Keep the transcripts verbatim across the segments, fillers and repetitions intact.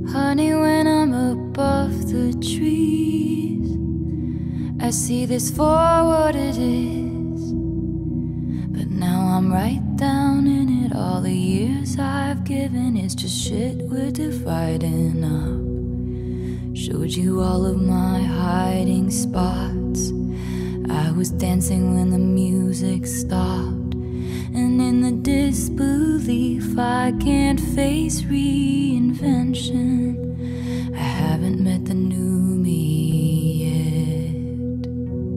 Honey, when I'm above the trees, I see this for what it is. But now I'm right down in it. All the years I've given is just shit we're dividing up. Showed you all of my hiding spots. I was dancing when the music stopped, and in the disbelief I can't face reinvention. I haven't met the new me yet.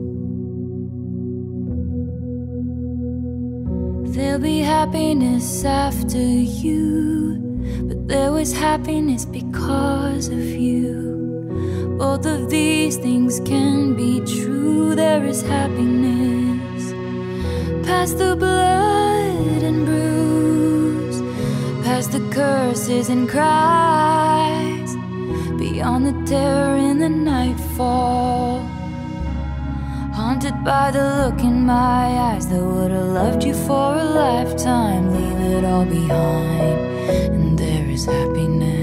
There'll be happiness after you, but there was happiness because of you. Both of these things can be true. There is happiness past the blood and bruise, past the curses and cries, beyond the terror in the nightfall. Haunted by the look in my eyes that would've loved you for a lifetime. Leave it all behind, and there is happiness.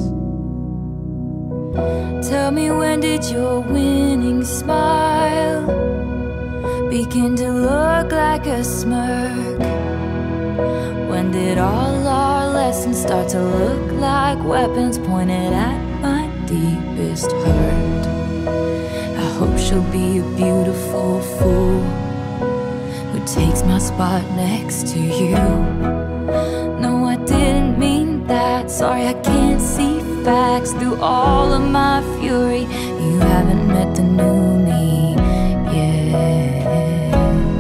Tell me, when did your winning smile begin to look like a smirk? When did all our lessons start to look like weapons pointed at my deepest hurt? I hope she'll be a beautiful fool who takes my spot next to you. No, I didn't mean that. Sorry, I can't see facts through all of my fury. You haven't met the new me yet.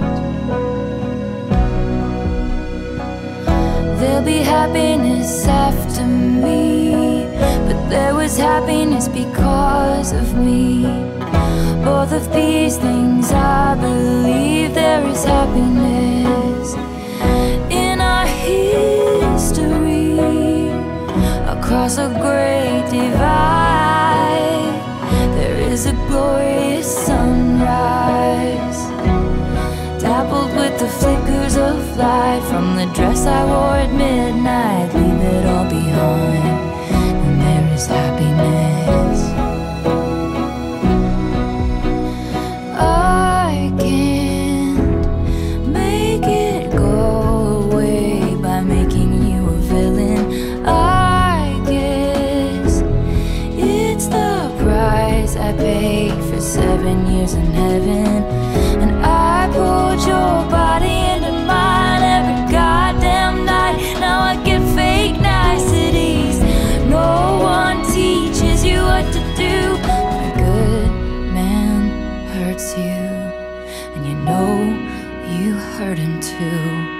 There'll be happiness after me, but there was happiness because of me. Both of these things I believe. There is happiness in our history. Across a great divide, there is a glorious sunrise, dappled with the flickers of light from the dress I wore at midnight. Leave it all behind, and there is happiness. I can't make it go away by making you a villain. I guess it's the price I paid for seven years in heaven. And I pulled your body into mine every goddamn night. Now I get fake niceties. No one teaches you what to do. When a good man hurts you, and you know you hurt him too.